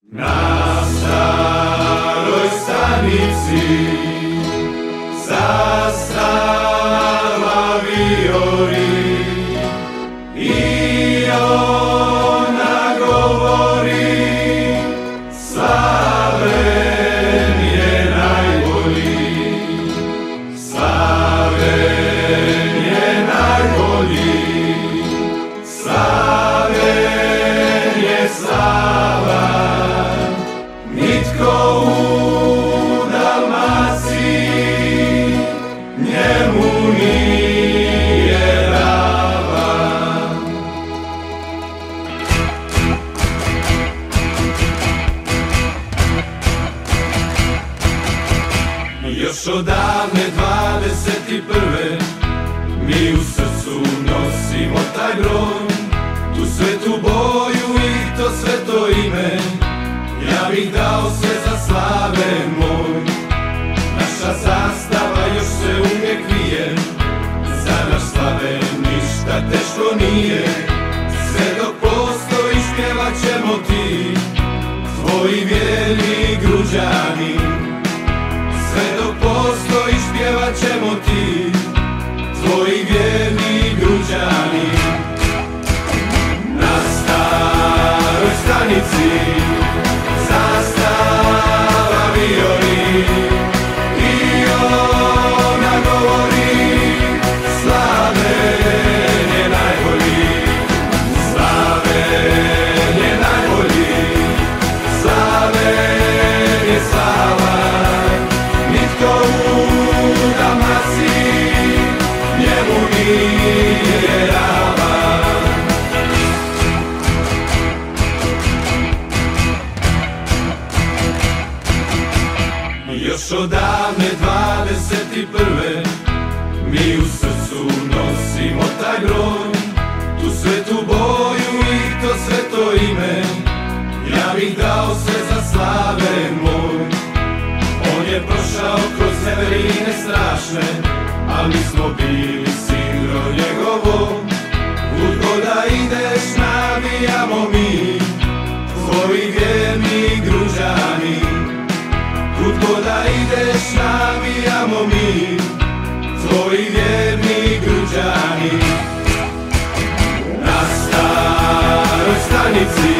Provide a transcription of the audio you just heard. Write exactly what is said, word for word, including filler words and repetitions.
Na staroj stanici zastava vijori i ona govori Slaven je najbolji, Slaven je najbolji, Slaven je slava. Nitko u Dalmaciji njemu nije ravan. Još od davne dvadeset i prve mi u srcu nosimo taj broj, tu svetu boju i to sveto ime. Ja bih dao sve za Slaven moj. Naša zastava još se uvijek vije, za naš Slaven ništa teško nije. Sve dok postojiš pjevat ćemo ti, tvoji vjerni Gruđani. Sve dok postojiš pjevat ćemo ti, tvoji vjerni Gruđani. Na staroj stanici zastava vijori i ona govori Slaven je najbolji, Slaven je najbolji, Slaven je slava. Nitko u Dalmaciji njemu nije ravan. Još od davne dvadeset i prve mi u srcu nosimo taj broj, tu svetu boju i to sveto ime. Ja bih dao sve za Slaven moj. On je prošao kroz neverine strašne, al mi smo bili sidro njegovo. Kud god da ideš navijamo mi, tvoji vjerni Gruđani. Kud god da ideš navijamo mi, tvoji vjerni Gruđani. Na staroj stanici